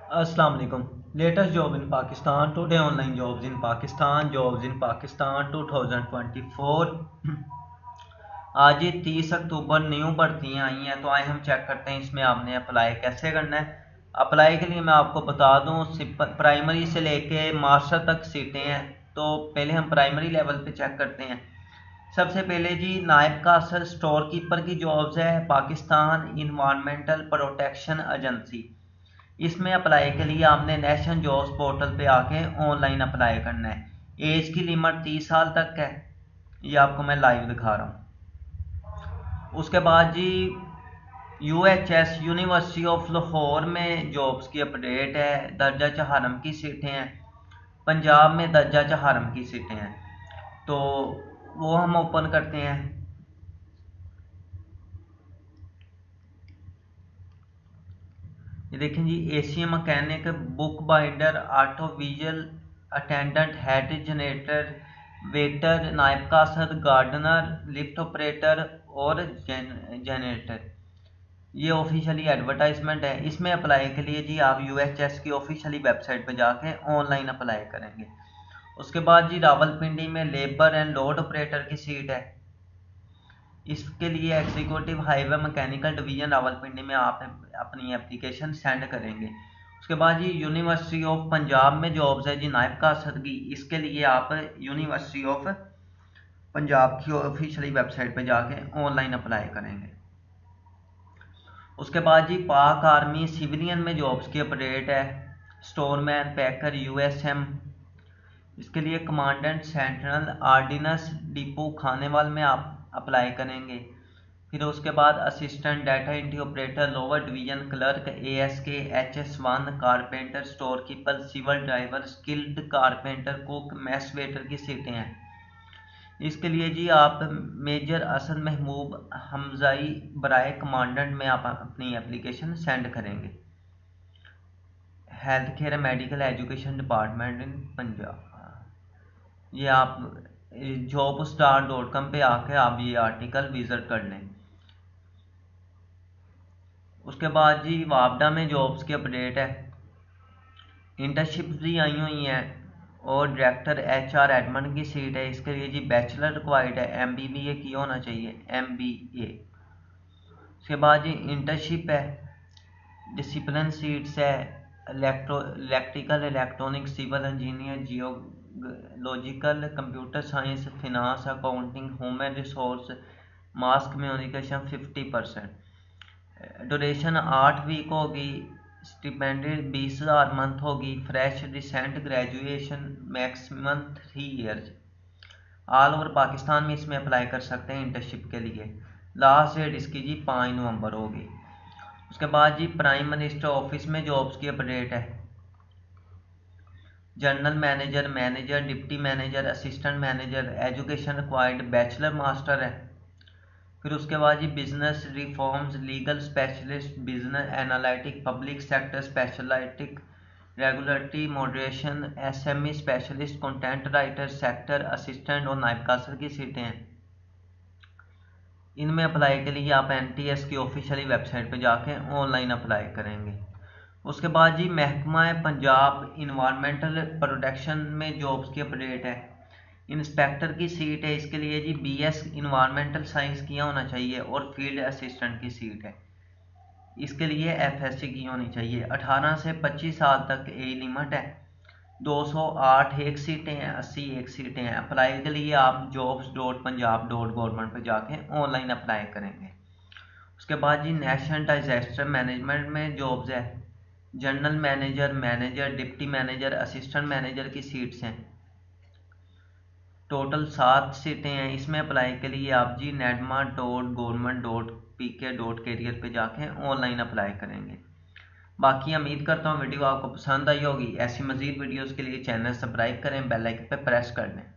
अस्सलाम वालेकुम। Latest job in Pakistan today, online jobs in Pakistan, jobs in Pakistan 2024। आज ही 30 अक्टूबर न्यू भर्तियाँ आई हैं, तो आए हम चेक करते हैं इसमें आपने अप्लाई कैसे करना है। अप्लाई के लिए मैं आपको बता दूं, प्राइमरी से लेके मास्टर तक सीटें हैं। तो पहले हम प्राइमरी लेवल पे चेक करते हैं। सबसे पहले जी नायब कासर स्टोर कीपर की जॉब्स है, पाकिस्तान इन्वायरमेंटल प्रोटेक्शन एजेंसी। इसमें अप्लाई के लिए आपने नेशनल जॉब्स पोर्टल पे आके ऑनलाइन अप्लाई करना है। एज की लिमिट 30 साल तक है, ये आपको मैं लाइव दिखा रहा हूँ। उसके बाद जी UHS यूनिवर्सिटी ऑफ लाहौर में जॉब्स की अपडेट है। दर्जा चहारम की सीटें हैं। पंजाब में दर्जा चहारम की सीटें हैं, तो वो हम ओपन करते हैं। ये देखें जी, Asian mechanic, book binder, auto visual attendant, head generator, waiter, नायब कासर, गार्डनर, लिफ्ट ऑपरेटर और जनरेटर। ये ऑफिशियली एडवर्टाइजमेंट है। इसमें अप्लाई के लिए जी आप UHS की ऑफिशियली वेबसाइट पर जाके ऑनलाइन अप्लाई करेंगे। उसके बाद जी रावलपिंडी में लेबर एंड लोड ऑपरेटर की सीट है। इसके लिए executive highway mechanical division Rawalpindi में आप अपनी एप्लीकेशन सेंड करेंगे। उसके बाद जी यूनिवर्सिटी ऑफ पंजाब में जॉब्स है जी नायब कासर की। इसके लिए आप यूनिवर्सिटी ऑफ पंजाब की ऑफिशियली वेबसाइट पे जाके ऑनलाइन अप्लाई करेंगे। उसके बाद जी पाक आर्मी सिविलियन में जॉब्स की अपडेट है। Storeman, packer, USM। इसके लिए commandant central ordnance depot Khanewal में आप अप्लाई करेंगे। फिर उसके बाद assistant data entry operator, lower division clerk, ASK, HS1, carpenter, store keeper, civil driver, skilled carpenter, cook, mess waiter की सीटें हैं। इसके लिए जी आप मेजर असद महमूब हमजाई बराए कमांडेंट में आप अपनी एप्लीकेशन सेंड करेंगे। Health care medical education department in Punjab. ये आप jobstar.com पे आके आप ये आर्टिकल विजिट कर लें। उसके बाद जी वापडा में जॉब्स की अपडेट है। इंटर्नशिप भी आई हुई हैं और डायरेक्टर HR एडमिन की सीट है। इसके लिए जी बैचलर रिक्वायर्ड है, MBBA किया होना चाहिए, MBA। उसके बाद जी इंटर्नशिप है, डिसिप्लिन सीट्स है, electrical, electronic, civil engineer, geological, computer science, finance, accounting, human resource, mass communication 50%। Duration 8 week होगी। स्टिपेंडी 20,000 मंथ होगी। Fresh recent graduation maximum 3 years. All over Pakistan में इसमें अप्लाई कर सकते हैं इंटर्नशिप के लिए। लास्ट डेट इसकी जी 5 नवंबर होगी। उसके बाद जी प्राइम मिनिस्टर ऑफिस में जॉब्स की अपडेट है। General manager, manager, deputy manager, assistant manager, education required bachelor master है। फिर उसके बाद जी business reforms, legal specialist, business analytic, public sector specialist, regulatory moderation, SME specialist, content writer, sector assistant और नायब कासर की सीटें हैं। इनमें अप्लाई के लिए आप NTS की ऑफिशियली वेबसाइट पर जाके ऑनलाइन अप्लाई करेंगे। उसके बाद जी महकमा पंजाब इन्वायरमेंटल प्रोटेक्शन में जॉब्स की अपडेट है। इंस्पेक्टर की सीट है। इसके लिए जी BS इन्वायरमेंटल साइंस किया होना चाहिए और फील्ड असिस्टेंट की सीट है। इसके लिए FSC की होनी चाहिए। 18 से 25 साल तक एज लिमिट है। 208 एक सीटें हैं, 80 एक सीटें हैं। अप्लाई के लिए आप jobs.punjab.government पर जाके ऑनलाइन अप्लाई करेंगे। उसके बाद जी नेशनल डिजास्टर मैनेजमेंट में जॉब्स है। General manager, manager, deputy manager, assistant manager की सीट्स हैं। टोटल 7 सीटें हैं। इसमें अप्लाई के लिए आप जी nedma.government.pk.career पे जाके ऑनलाइन अप्लाई करेंगे। बाकी उम्मीद करता हूँ वीडियो आपको पसंद आई होगी। ऐसी मज़ीद वीडियोज़ के लिए चैनल सब्सक्राइब करें, बेल आइकन पे प्रेस कर दें।